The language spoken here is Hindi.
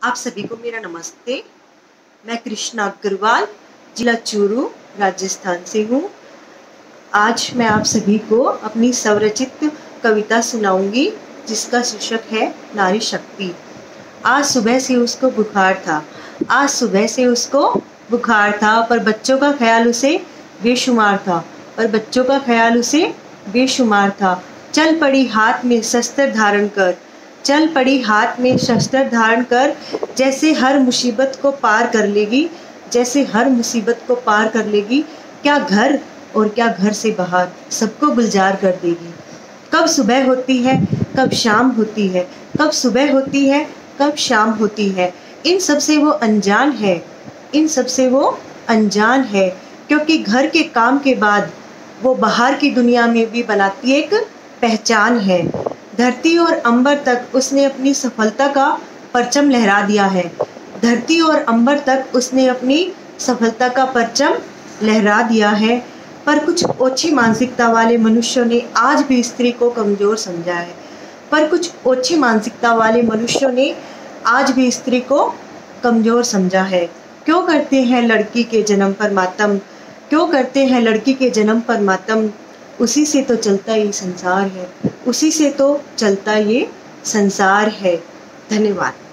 आप सभी को मेरा नमस्ते। मैं कृष्णा अग्रवाल, जिला चूरू, राजस्थान से हूँ। आज मैं आप सभी को अपनी स्वरचित कविता सुनाऊंगी जिसका शीर्षक है नारी शक्ति। आज सुबह से उसको बुखार था, आज सुबह से उसको बुखार था, पर बच्चों का ख्याल उसे बेशुमार था, पर बच्चों का ख्याल उसे बेशुमार था। चल पड़ी हाथ में शस्त्र धारण कर, चल पड़ी हाथ में शस्त्र धारण कर, जैसे हर मुसीबत को पार कर लेगी, जैसे हर मुसीबत को पार कर लेगी। क्या घर और क्या घर से बाहर सबको गुलजार कर देगी। कब सुबह होती है, कब शाम होती है, कब सुबह होती है, कब शाम होती है। इन सब से वो अनजान है, इन सब से वो अनजान है, क्योंकि घर के काम के बाद वो बाहर की दुनिया में भी बनाती एक पहचान है। धरती और अंबर तक उसने अपनी सफलता का परचम लहरा दिया है, धरती और अंबर तक उसने अपनी सफलता का परचम लहरा दिया है। पर कुछ ओछी मानसिकता वाले मनुष्यों ने आज भी स्त्री को कमजोर समझा है, पर कुछ ओछी मानसिकता वाले मनुष्यों ने आज भी स्त्री को कमजोर समझा है। क्यों करते हैं लड़की के जन्म पर मातम, क्यों करते हैं लड़की के जन्म पर मातम। उसी से तो चलता ये संसार है, उसी से तो चलता ये संसार है। धन्यवाद।